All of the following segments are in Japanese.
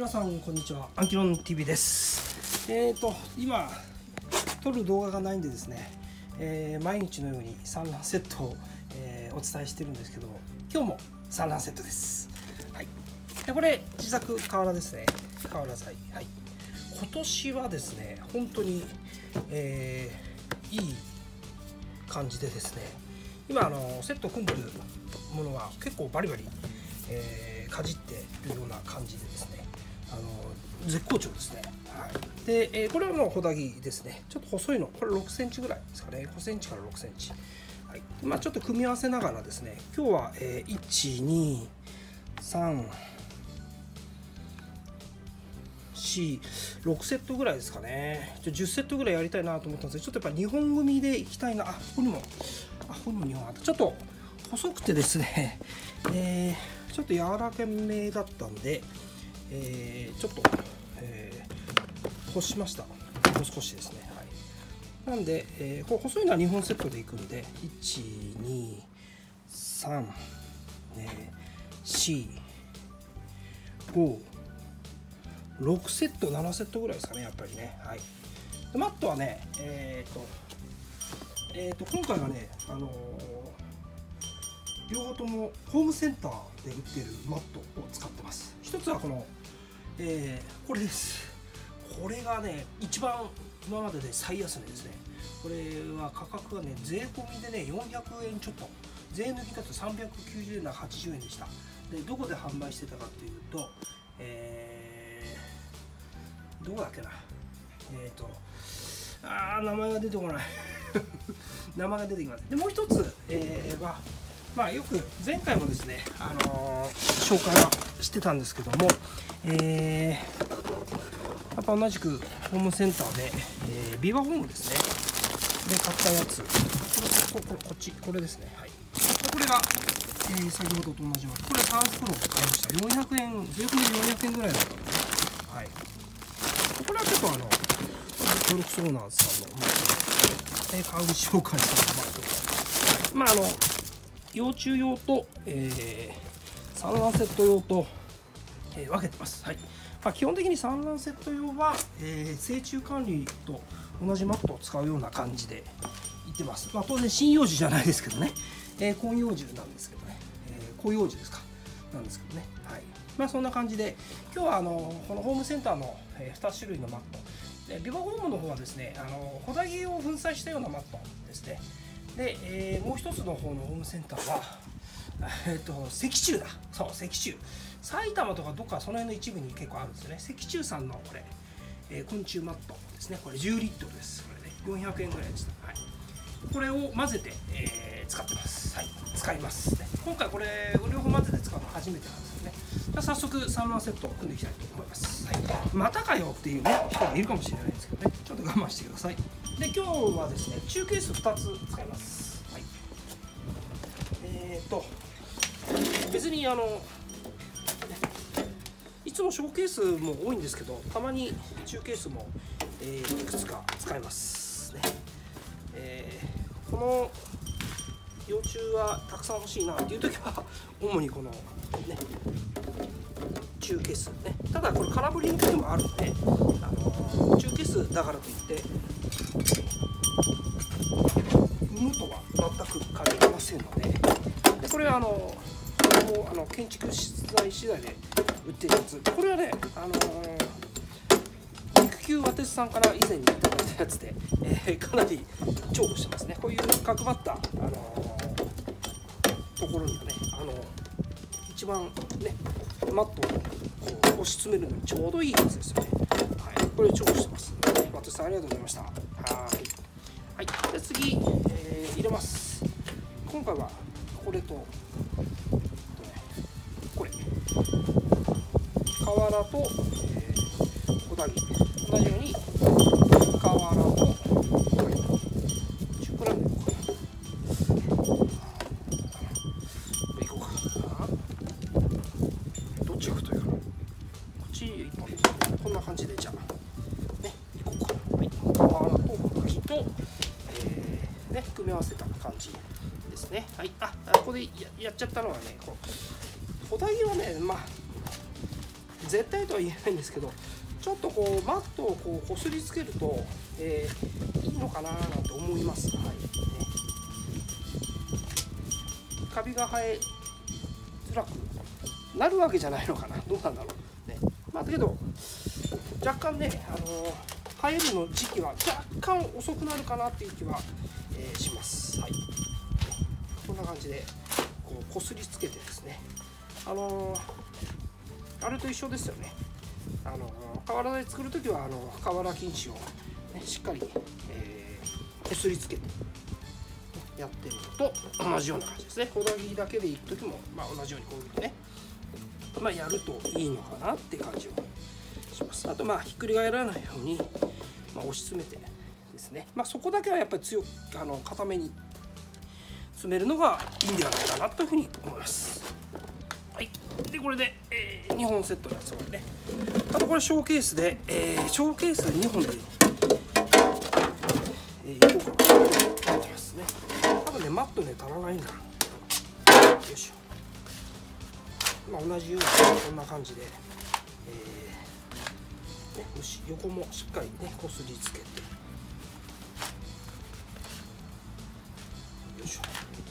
皆さんこんにちは、アンキロン TV です。今撮る動画がないんでですね、毎日のように産卵セットを、お伝えしてるんですけど、今日も産卵セットです。はい。でこれ自作瓦ですね。瓦材。はい。今年はですね、本当に、いい感じでですね、今セット組んでるものが結構バリバリ、かじってるような感じでですね、絶好調ですね。はい、で、これはもうホダギですね。ちょっと細いの、これ6センチぐらいですかね。5センチから6センチ。はい、まあちょっと組み合わせながらですね、今日は、1、2、3、4、6セットぐらいですかね。10セットぐらいやりたいなと思ったんですけど、ちょっとやっぱ2本組でいきたいな。ここにも2本あった。ちょっと細くてですね、ちょっと柔らかめだったんで、ちょっと、干しました。もう少しですね。はい、なんで、こう細いのは2本セットでいくんで、1、2、3、4、5、6セット、7セットぐらいですかね、やっぱりね。はい、でマットはね、今回はね、両方ともホームセンターで売っているマットを使ってます。一つはこの、これです。これがね、一番今までで最安値ですね。これは価格がね、税込みでね、400円ちょっと。税抜きだと390円な80円でした。で、どこで販売してたかっていうと、どこだっけな。名前が出てこない。名前が出てきます。で、もう一つ、は、まあよく前回もですね、紹介はしてたんですけども、やっぱ同じくホームセンターで、ビバホームですねで買ったやつ、これですね。はい、これが、先ほどと同じように、これ3袋買いました。400円、税込みで400円ぐらいだったので、はい、これはちょっとトルクソーナーズさんの、買う紹介されたマット、まあ幼虫用と、産卵セット用と、分けてます。はい、まあ、基本的に産卵セット用は、成虫管理と同じマットを使うような感じでいってます。まあ、当然針葉樹じゃないですけどね、根葉樹なんですけどね、広葉樹ですかなんですけどね。はい、まあそんな感じで今日はこのホームセンターの、2種類のマットで、ビバホームの方はですね、ホダギを粉砕したようなマットですね。で、もう一つの方のホームセンターは、石柱だ。そう、石柱。埼玉とかどっかその辺の一部に結構あるんですよね。石柱さんのこれ、昆虫マットですね。これ10リットルです。これね、400円ぐらいでした。はい、これを混ぜて、使ってます。はい、使います、ね。今回これ両方混ぜて使うの初めてなんですよね。じゃあ早速産卵セットを組んでいきたいと思います。はい、またかよっていうね人がいるかもしれないんですけどね、ちょっと我慢してください。で、今日はですね、中ケース2つ使います。はい、別にいつも小ケースも多いんですけど、たまに中ケースも、いくつか使いますね。この幼虫はたくさん欲しいなっていう時は主にこのね中ケースね。ただこれ空振りの時もあるんで、中ケースだからといって産むとは全く限りませんので、これは建築資材次第で売ってるやつ。これはね、育休わてつさんから以前にいただいたやつで、かなり重宝してますね。こういう角張った、ところにはね、一番ねマットをこう押し詰めるのにちょうどいいやつですよね。はい、これ重宝してます。わてつさんありがとうございました。はい、で次、入れます。今回はこれとこれ瓦と、ホダギ同じように瓦とホダギ中くらいのかな。いこうか。どっちが太いかな。こっち1本ですね。こんな感じでじゃあね、いこうか。はい、瓦とホダギと、ね、組み合わせた感じですね。はい、ここで やっちゃったのはね、ホダギはね、まあ絶対とは言えないんですけど、ちょっとこうマットをこうこすりつけると、いいのかななんて思います。はいね、カビが生えづらくなるわけじゃないのかな、どうなんだろう、ね。まあだけど若干ね、生えるの時期は若干遅くなるかなっていう気は、します。はい、こんな感じでこうこすりつけてですね、あれと一緒ですよね。瓦で作るときは瓦金糸を、ね、しっかり、こすりつけてやってるのと同じような感じですね。小田切だけでいくときも、まあ、同じようにこういうふうにね、まあ、やるといいのかなって感じをします。あとまあひっくり返らないように、まあ、押し詰めてですね、まあ、そこだけはやっぱり固めに詰めるのがいいんではないかなというふうに思います。はい、でこれで、2本セットのやつをね、あとこれショーケースで、ショーケースで2本で、いこうかなと思ってますね。多分ねマットね足らないんだ。よいしょ。まあ、同じようにこんな感じで、ね、横もしっかりねこすりつけて、よいしょ。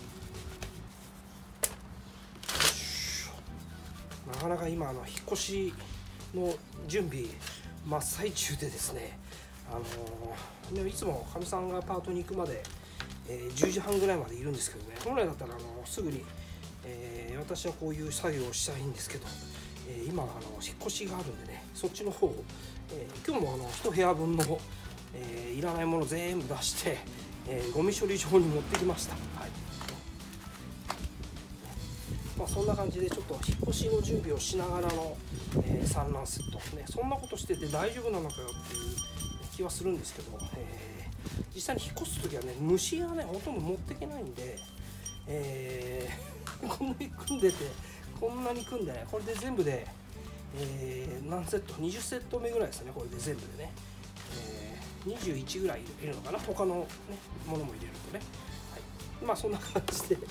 なかなか今引っ越しの準備真っ最中でですね、いつもかみさんがパートに行くまで、10時半ぐらいまでいるんですけどね、本来だったらすぐに、私はこういう作業をしたいんですけど、今引っ越しがあるんでね、そっちの方を、今日も1部屋分の、いらないもの全部出して、ゴミ処理場に持ってきました。はい、まあ、そんな感じでちょっと引っ越しの準備をしながらの、産卵セット、ね、そんなことしてて大丈夫なのかよっていう気はするんですけど、実際に引っ越す時はね虫がねほとんど持ってけないんで、こんなに組んでてこんなに組んでね、これで全部で、何セット20セット目ぐらいですね。これで全部でね、21ぐらいいるのかな、他の、ね、ものも入れるとね、はい、まあそんな感じで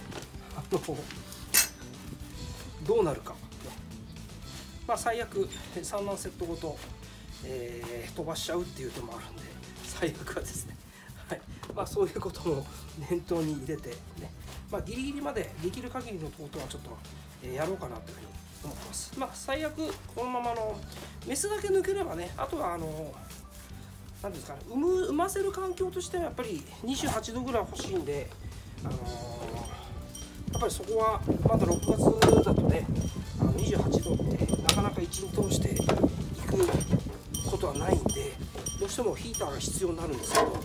どうなるか、ね、まあ最悪産卵セットごと、飛ばしちゃうっていう手もあるんで、最悪はですね、はい、まあそういうことも念頭に入れてね、まあギリギリまでできる限りのことはちょっと、やろうかなというふうに思ってます。まあ最悪このままのメスだけ抜ければね、あとは何ですかね、産ませる環境としてはやっぱり28度ぐらい欲しいんで、やっぱりそこはまだ6月だとね、28度ってなかなか1日通していくことはないんで、どうしてもヒーターが必要になるんですけど、ヒ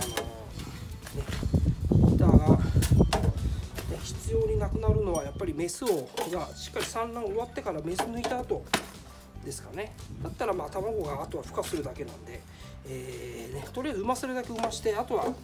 ーターが、必要になくなるのはやっぱりメスがしっかり産卵終わってからメス抜いた後ですかね。だったらまあ卵があとは孵化するだけなんで、とりあえず産ませるだけ産まして、あとは、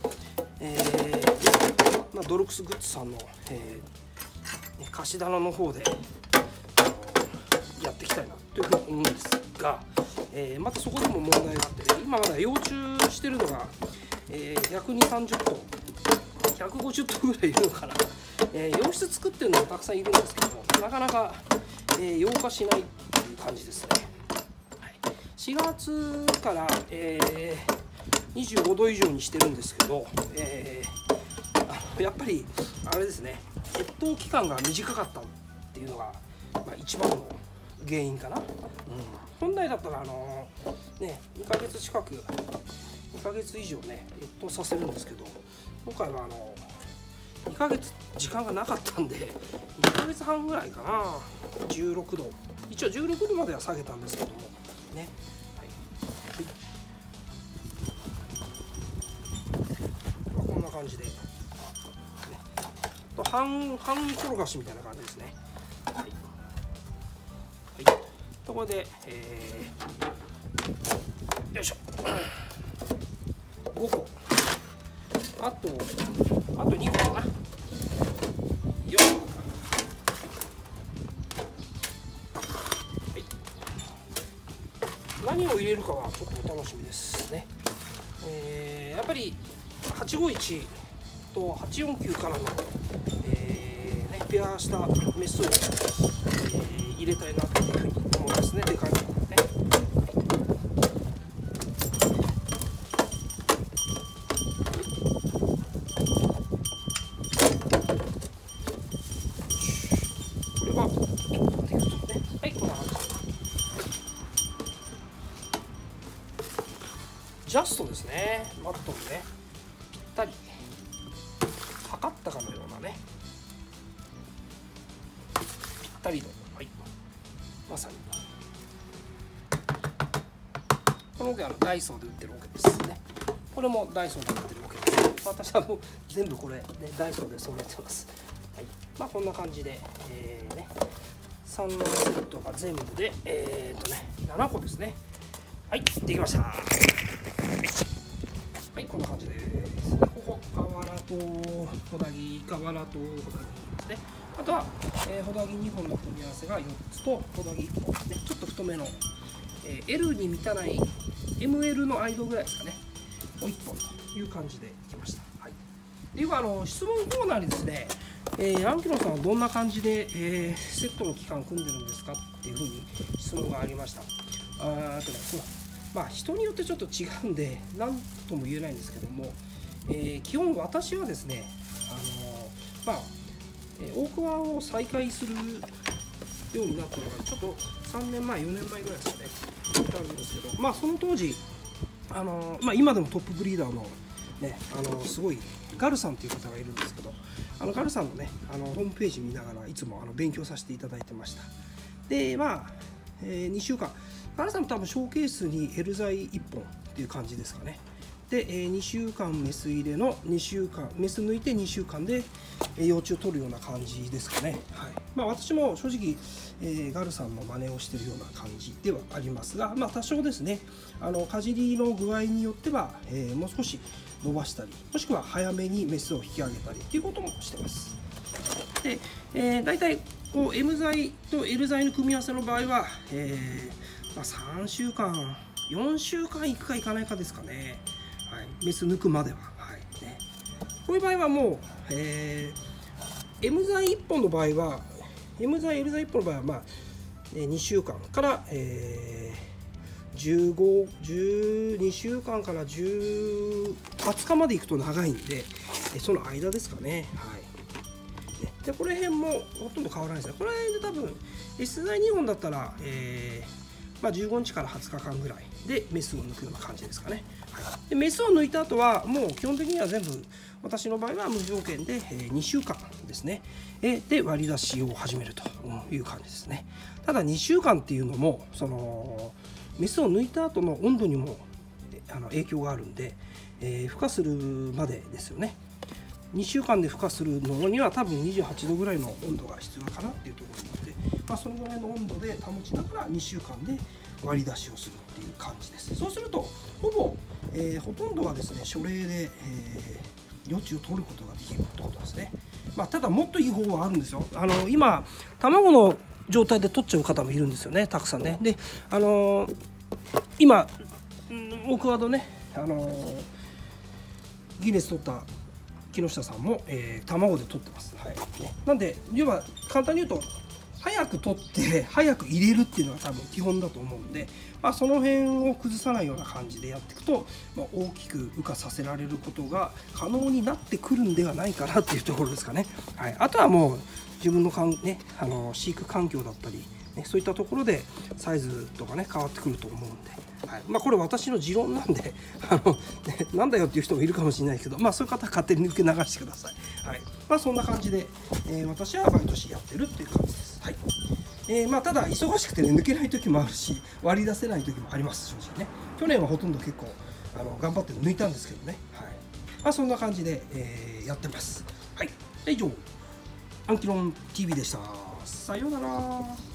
まあ、ドルクスグッズさんの、貸し棚の方でやっていきたいなというふうに思うんですが、またそこでも問題があってね、今まだ幼虫してるのが、120、30頭150頭ぐらいいるのかな。洋室作ってるのもたくさんいるんですけど、なかなか、養化しないっていう感じですね。はい、4月から、25度以上にしてるんですけど、やっぱりあれですね、越冬期間が短かったっていうのが、まあ、一番の原因かな。本来だったら2ヶ月近く2ヶ月以上ね越冬させるんですけど、今回は2ヶ月時間がなかったんで2ヶ月半ぐらいかな、16度、一応16度までは下げたんですけどもね、はいはい、まあ、こんな感じで、ね、半転がしみたいな感じですね。はいはい、ところで、よいしょ、5個、あと2個かな。よっ、はい、何を入れるかはちょっとお楽しみですね。やっぱり851と849からの、ペアしたメスを、入れたいなというふうに思いますね。でかいのればできるとね。はい、こんな感じでジャストですね。マットにねぴったり測ったかのようなね、ぴったりの、はい、まさにこの桶はダイソーで売ってる桶ですね。これもダイソーで売ってる桶です。私はもう全部これ、ね、ダイソーで揃えてます。はい、まあこんな感じで、ね、3のセットが全部で7個ですね。はい、できました。はい、こんな感じです。ここ瓦とホダギ、瓦とホダギですね。あとは、ホダギ2本の組み合わせが4つとホダギ1本、ね、ちょっと太めの、L に満たない ML の間ぐらいですかね。もう1本という感じでいきました。はい、では質問コーナーにですね、アンキロさんはどんな感じで、セットの期間組んでるんですかっていうふうに質問がありました。まあ人によってちょっと違うんで何とも言えないんですけども、基本私はですね、大桑を再開するようになったのがちょっと3年前4年前ぐらいですかね、なんですけど、まあその当時今でもトップブリーダーのね、すごいガルさんという方がいるんですけど、ガルさんのねホームページ見ながらいつも勉強させていただいてました。で2週間ガルさんも多分ショーケースに L 材1本っていう感じですかね。で2週間メス入れの2週間メス抜いて2週間で幼虫を取るような感じですかね。はい、私も正直、ガルさんの真似をしているような感じではありますが、多少ですねかじりの具合によっては、もう少し伸ばしたりもしくは早めにメスを引き上げたりっていうこともしてます。で、大体こう M 材と L 材の組み合わせの場合は、3週間4週間いくかいかないかですかね。はい、メス抜くまでは、はいね、こういう場合はもう、M 材1本の場合は M 材 L 材1本の場合は2週間から、12週間から20日までいくと長いんで、その間ですかね。はいでこの辺もほとんど変わらないですね。この辺で多分 S 材2本だったら、15日から20日間ぐらいでメスを抜くような感じですかね。はい、でメスを抜いた後はもう基本的には全部私の場合は無条件で2週間ですね。で割り出しを始めるという感じですね。ただ2週間っていうのもそのメスを抜いた後の温度にも影響があるんで、孵化するまでですよね。2週間で孵化するのには多分28度ぐらいの温度が必要かなっていうところなので、そのぐらいの温度で保ちながら2週間で割り出しをするっていう感じです。そうするとほとんどはですね初冷で、幼虫を取ることができるってことですね。ただもっといい方法はあるんですよ。今卵の状態で取っちゃう方もいるんですよね、たくさんね。で今オクワードねギネス取った木下さんも、卵で取ってます。はいね、なんで要は簡単に言うと早く取って早く入れるっていうのが多分基本だと思うんで、その辺を崩さないような感じでやっていくと、大きく孵化させられることが可能になってくるんではないかなっていうところですかね。はい、あとはもう自分の飼育環境だったり、ね、そういったところでサイズとかね変わってくると思うんで。はい、これ私の持論なんでなんだよっていう人もいるかもしれないけど、そういう方は勝手に受け流してください。はい、そんな感じで、私は毎年やってるっていう感じです。はい、ただ忙しくてね抜けない時もあるし割り出せない時もあります。正直ね去年はほとんど結構頑張って抜いたんですけどね。はい、そんな感じで、やってます。はい、以上アンキロン TV でした。さようなら。